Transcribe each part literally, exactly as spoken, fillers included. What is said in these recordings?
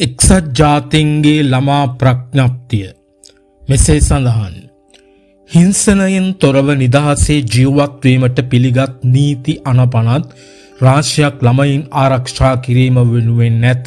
එක්සත් ජාතීන්ගේ ළමා ප්‍රඥප්තිය මෙසේ සඳහන්. හිංසනයෙන් තොරව නිදහසේ ජීවත් වීමට පිළිගත් නීති අනපනත් රාශියක් ළමයින් ආරක්ෂා කිරීම වෙනුවෙන් නැත.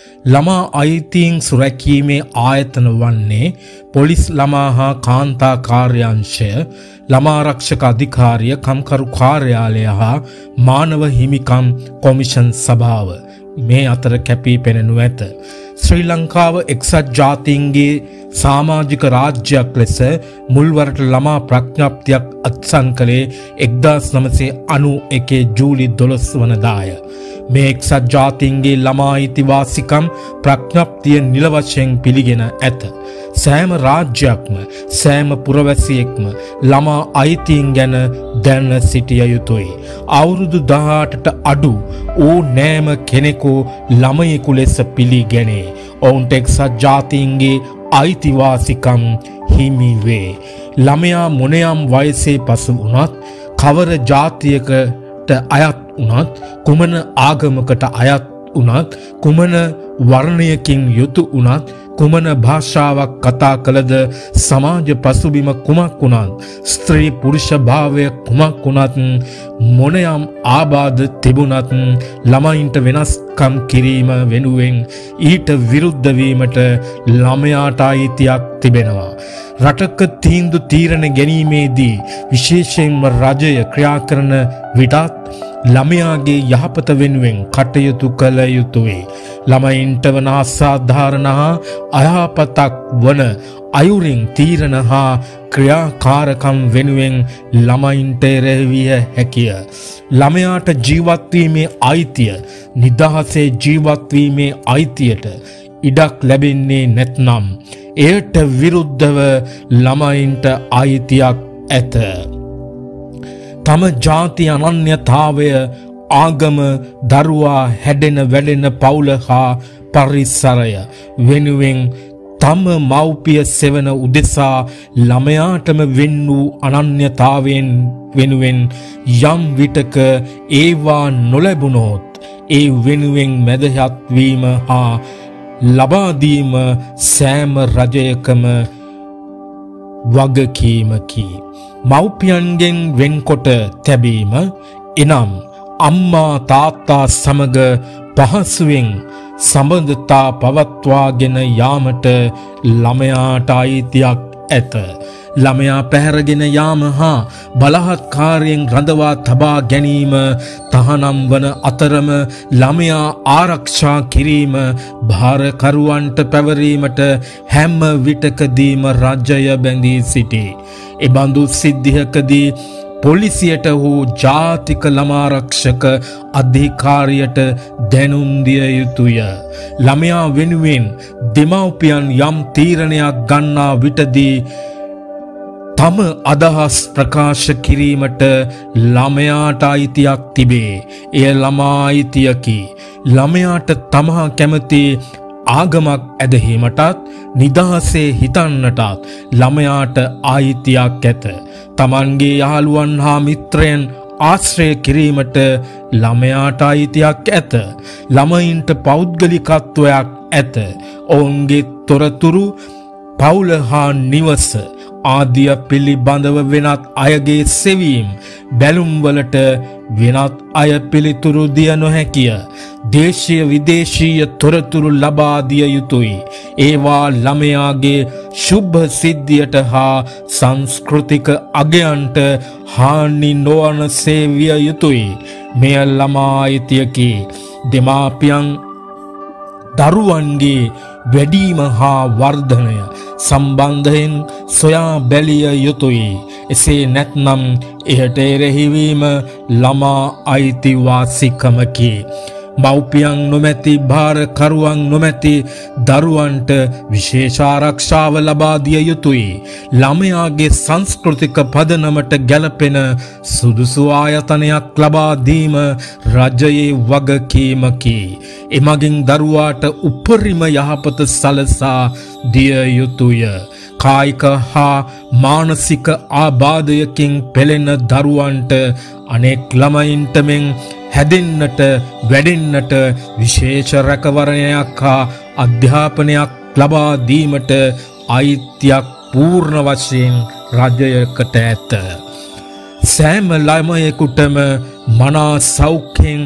ළමා අයිතීන් සුරැකීමේ ආයතන වන්නේ පොලිස් ළමා හා කාන්තා කාර්යාංශය, ළමා ආරක්ෂක අධිකාරිය, කම්කරු කාර්යාලය හා මානව හිමිකම් කොමිෂන් සභාව. මේ අතර කැපී පෙනෙනු ඇත. ශ්‍රී ලංකාව එක්සත් ජාතීන්ගේ සමාජික රාජ්‍යයක් ලෙස මුල්වරට ළමා ප්‍රඥප්තියක් අත්සන් කළේ එක්දාස් නවසිය අනූ එකේ ජූලි දොළොස් වනදාය. මේ එක්සත් ජාතීන්ගේ ළමා අයිතිවාසිකම් ප්‍රඥප්තිය නිල වශයෙන් පිළිගෙන ඇත. සෑම රාජ්‍යයක්ම සෑම පුරවැසියෙක්ම ළමා අයිතීන් ගැන දැන සිටිය යුතුයි. අවුරුදු දහඅටට අඩු ඕනෑම කෙනෙකු ළමයෙකු ලෙස පිළිගැනේ. ඔවුන්ට එක්සත් ජාතීන්ගේ අයිතිවාසිකම් හිමි වේ. ළමයා මොනයම් වයසේ පසු වුණත්, කවර ජාතියකට අයත් වුණත්, කුමන ආගමකට අයත් වුණත්, කුමන වර්ණයකින් යුතු වුණත්, කුමන භාෂාවක් කතා කළද, සමාජ පසුබිම කුමක් වුණත්, ස්ත්‍රී පුරුෂ භාවය කුමක් වුණත්, මොනයම් ආබාධ තිබුණත් ළමයින්ට වෙනස්කම් කිරීම වෙනුවෙන් ඊට විරුද්ධ වීමට ළමයාට අයිතියක් තිබෙනවා. රටක තීන්දුව තීරණ ගැනීමේදී විශේෂයෙන්ම රජය ක්‍රියා කරන විටත් ළමයාගේ යහපත වෙනුවෙන් කටයුතු කළ යුතුයි. ළමයින්ට වන අසාධාරණ හා අයහපතක් වන අයුරින් තීරණ හා ක්‍රියාකාරකම් වෙනුවෙන් ළමයින්ට එරෙහිවිය හැකිය. ළමයාට ජීවත්වීමේ අයිතිය, නිදහසේ ජීවත්වීමේ අයිතියට ඉඩක් ලැබෙන්නේ නැත්නම් එයට විරුද්ධව ළමයින්ට අයිතියක් ඇත. තම ජාති අනන්‍යතාවය, ආගම, දරුවා හැඩෙන වැඩෙන පවුල හා පරිසරය වෙනුවෙන් තම මව්පිය සෙවන උදෙසා ළමයාටම වෙන් වූ අනන්‍යතාවයෙන් වෙනුවෙන් යම් විටක ඒවා නොලැබුණොත් ඒ වෙනුවෙන් මැදහත් වීම හා ලබාදීම සෑම රජයකම වගකීමකි. මව්පියන්ගෙන් වෙන්කොට තැබීම, එනම් අම්මා තාත්තා සමග පහසුවෙන් සම්බන්ධතා පවත්වාගෙන යාමට ළමයාට අයිතියක් ඇත. ළමයා පැහැරගෙන යාම හා බලහත්කාරයෙන් රඳවා තබා ගැනීම තහනම් වන අතරම ළමයා ආරක්ෂා කිරීම භාරකරුවන්ට පැවරීමට හැම විටකදීම රජය බැඳී සිටී. එබඳු සිද්ධියකදී පොලිසියට හෝ ජාතික ළමාරක්ෂක අධිකාරියට දැනුම් දිය යුතුය. ළමයා වෙනුවෙන් දෙමව්පියන් යම් තීරණයක් ගන්නා විටදී තම අදහස් ප්‍රකාශ කිරීමට ළමයාට අයිතියක් තිබේ. එය ළමා අයිතියකි. ළමයාට තමා කැමති ආගමක් ඇදහීමටත් නිදහසේ හිතන්නටත් ළමයාට අයිතියක් ඇත. තමන්ගේ යහළුවන් හා මිත්‍රයන් ආශ්‍රය කිරීමට ළමයාට අයිතියක් ඇත. ළමයින්ට පෞද්ගලිකත්වයක් ඇත. ඔවුන්ගේ තොරතුරු, පවුල හා නිවස ආදිය පිළිබඳව වෙනත් අයගේ සෙවීම් බැලුම්වලට වෙනත් අය පිළිතුරු දිය නොහැකිය. දේශීය විදේශීය තොරතුරු ලබා දිය යුතුයි. ඒවා ළමයාගේ ශුභ සිද්ධියට හා සංස්කෘතික අගයන්ට හානි නොවන සේවිය යුතුයි. මෙය ළමා අයිතියකි. දෙමාපියන් දරුවන්ගේ වැඩීම හා වර්ධනය සම්බන්ධයෙන් සොයා බැලිය යුතුයි. එසේ නැත්නම් එයට එරෙහිවීම ළමා අයිතිවාසිකමකි. මව්පියන් නොමැති, භාරකරුවන් නොමැති දරුවන්ට විශේෂ ආරක්ෂාව ලබා දිය යුතුයි. ළමයාගේ සංස්කෘතික පදනමට ගැලපෙන සුදුසු ආයතනයක් ලබා දීම රජයේ වගකීමකි. එමගින් දරුවාට උපරිම යහපත සලසා දිය යුතුය. කායික හා මානසික ආබාධයකින් පෙළෙන දරුවන්ට අනෙක් ළමයින්ට මෙන් හැදෙන්නට, වැඩෙන්නට විශේෂ රැකවරණයක් හා අධ්‍යාපනයක් ලබා දීමට අයිතියක් පූර්ණ වශයෙන් රජයකට ඇත. සෑම ළමයෙකුටම මනා සෞඛ්‍යයෙන්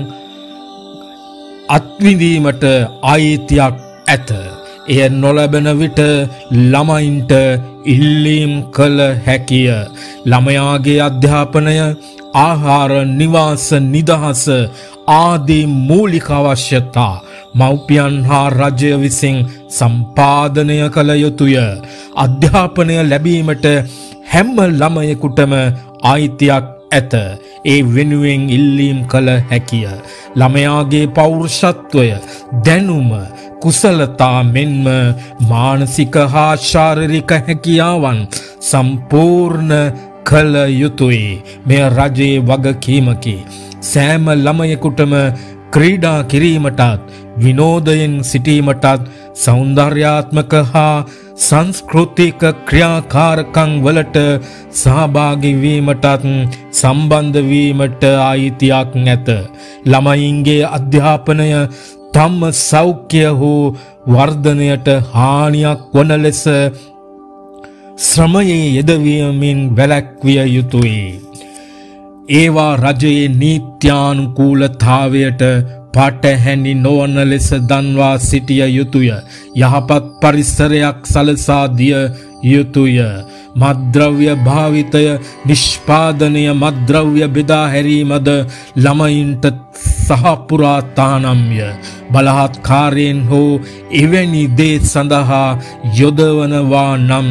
අත්විඳීමට අයිතියක් ඇත. එය නොලැබෙන විට ළමයින්ට ඉල්ලීම් කළ හැකිය. ළමයාගේ අධ්‍යාපනය, ආහාර, නිවාස, නිදහස ආදී මූලික අවශ්‍යතා මව්පියන් හා රජය විසින් සම්පාදනය කළ යුතුය. අධ්‍යාපනය ලැබීමට හැම ළමයෙකුටම අයිතියක් ඇත. ඒ වෙනුවෙන් ඉල්ලීම් කළ හැකිය. ළමයාගේ පෞරුෂත්වය, දැනුම, කුසලතා මෙන්ම මානසික හා ශාරීරික හැකියාවන් සම්පූර්ණ කළ යුතුයි. මෙය රජයේ වගකීමකි. සෑම ළමයෙකුටම ක්‍රීඩා කිරීමටත්, විනෝදයෙන් සිටීමටත්, සෞන්දර්යාත්මක හා සංස්කෘතික ක්‍රියාකාරකම් වලට සහභාගී වීමටත් සම්බන්ධ වීමට අයිතියක් නැත. ළමයින්ගේ අධ්‍යාපනය තම සෞඛ්‍ය හෝ වර්ධනයට හානියක් වන ලෙස ශ්‍රමයේ යෙදවීමෙන් වැළැක්විය යුතුයි. ඒවා රජයේ නීත්‍යානුකූලතාවයට පටහැනි නොවන ලෙස දන්වා සිටිය යුතුය. යහපත් පරිසරයක් සලසා දිය යුතුය. මත්ද්‍රව්‍ය භාවිතය, නිෂ්පාදනය, මත්ද්‍රව්‍ය බෙදා හැරීමද ළමයින්ට සහපුරා තානම්ය. බලහත්කාරයෙන් හෝ එවැනි දේ සඳහා යොදවනවා නම්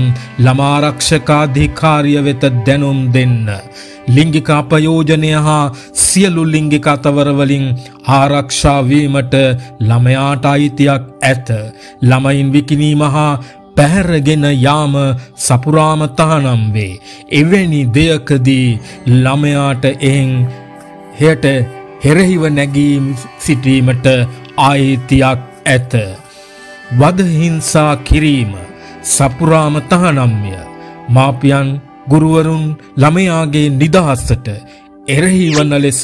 ළමාරක්ෂකාධිකාරිය වෙත දැනුම් දෙන්න. ලිංගික අපයෝජනය හා සියලු ලිංගික අතවරවලින් ආරක්ෂා වීමට ළමයාට අයිතියක් ඇත. ළමයින් විකිණීම හා පැහැරගෙන යාම සපුරාම තහනම් වේ. එවැනි දෙයකදී ළමයාට එහෙන් හේට හෙරහිව නැගී සිටීමට අයිතියක් ඇත. වද හිංසා කිරීම සපුරාම තහනම්ය. මාපියන්, ගුරුවරුන් ළමයාගේ නිදහසට එරෙහි වන ලෙස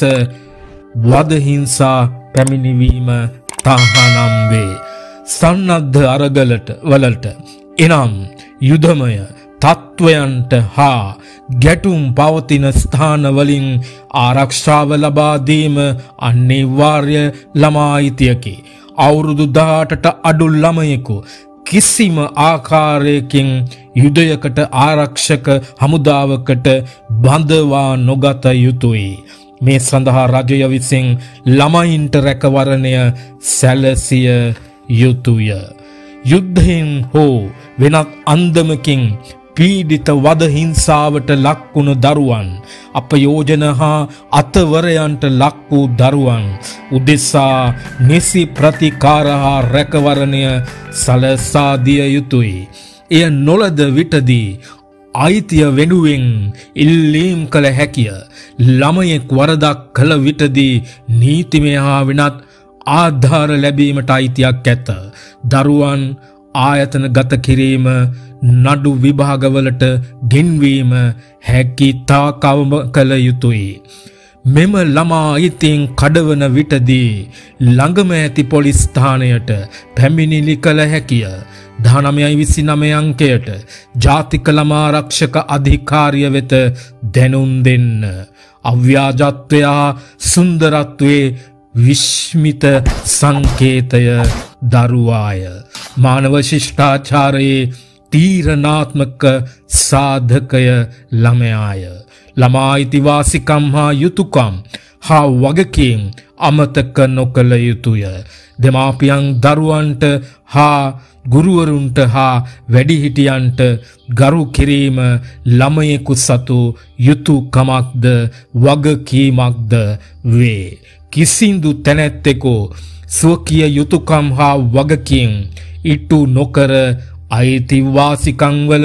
වද හිංසා පැමිණවීම තහනම් වේ. සන්නද්ධ අරගලට වලට එනම් යුදමය තත්ත්වයන්ට හා ගැටුම් පවතින ස්ථානවලින් ආරක්ෂාව ලබා දීම අනිවාර්ය ළමා අයිතියකි. අවුරුදු දහඅටට අඩු ළමයෙකු කිසිම ආකාරයකින් යුදයකට ආරක්ෂක හමුදාවකට බඳවා නොගත යුතුයි. මේ සඳහා රජය විසින් ළමයින්ට රැකවරණය සැලසිය යුතුය. යුද්ධයෙන් හෝ වෙනත් අන්දමකින් පීඩිත වද හිංසාවට ලක්වුණු දරුවන්, අපයෝජන හා අතවරයන්ට ලක් වූ දරුවන් උදෙසා නිසි ප්‍රතිකාර හා රැකවරණය සලසා දිය යුතුයි. එය නොලද විටදී අයිතිය වෙනුවෙන් ඉල්ලීම් කළ හැකිය. ළමයෙක් වරදක් කළ විටදී නීතිමය හා වෙනත් ආධාර ලැබීමට අයිතියක් ඇත. දරුවන් ආයතන ගත කිරීම, නඩු විභාගවලට ගෙන්වීම හැකි තාක් අවම කළ යුතුයි. මෙම ළමා අයිතීන් කඩවන විටදී ළඟම ඇති පොලිස් ස්ථානයට පැමිණිලි කළ හැකිය. දහනවය විසිනවය අංකයට ජාතික ළමා ආරක්ෂක අධිකාරිය වෙත දැනුම් දෙන්න. අව්‍යාජත්වය හා සුන්දරත්වයේ විශ්මිත සංකේතය දරුවාය. මානව ශිෂ්ටාචාරයේ තීරණාත්මක සාධකය ළමයාය. ළමා අයිතිවාසිකම් හා යුතුයකම් හා වගකීම් අමතක නොකළ යුතුය. දෙමාපියන් දරුවන්ට හා ගුරුවරුන්ට හා වැඩිහිටියන්ට ගරු කිරීම ළමයෙකු සතු යුතුයකමක්ද වගකීමක්ද වේ. කිසිදු තැනැත්තෙකු ස්වකීය යුතුයකම් හා වගකීම් ඉටු නොකර අයිතිවාසිකම් වල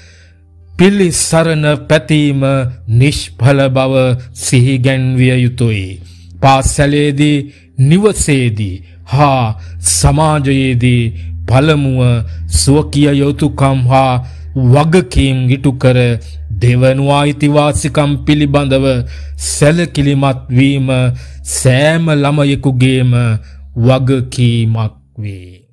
පිළිසරණ පැතීම නිෂ්ඵල බව සිහිගැන්විය යුතුයි. පාසලේදී, නිවසේදී හා සමාජයේදී පළමුව ස්වකීය යුතුයකම් හා වගකීම් ඉටු කර දෙවනුව අයිතිවාසිකම් පිළිබඳව සැලකිලිමත් වීම සෑම ළමයෙකුගේම වගකීමක් වේ.